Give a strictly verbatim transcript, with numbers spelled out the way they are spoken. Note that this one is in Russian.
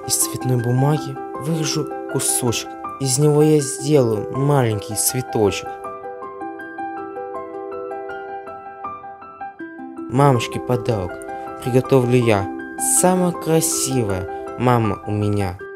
Из цветной бумаги вырежу кусочек. Из него я сделаю маленький цветочек. Мамочке подарок приготовлю я. Самая красивая мама у меня.